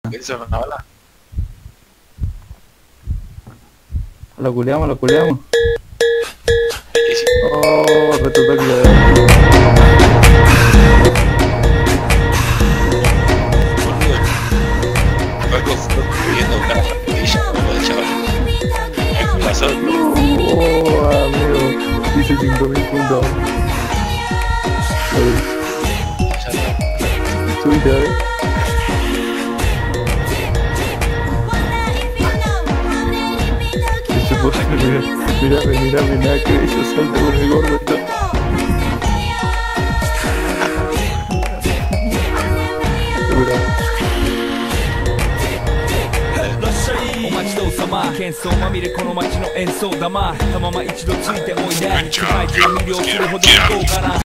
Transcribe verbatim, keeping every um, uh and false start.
¿Qué hizo una bala? Lo culeamos, lo culeamos. ¿Qué hizo? Oh, resultó que... Fue construyendo una zapatilla, como chaval. ¿Qué pasó? Oh, amigo. Hice cinco mil puntos. Subite, a ver. Se puso, mira, mira, mira, mira, que yo salto con el gordo. Mira. お待ちどうさま喧騒まみれこの街の演奏玉たまま一度ついておいで世界中魅了するほどの豪華な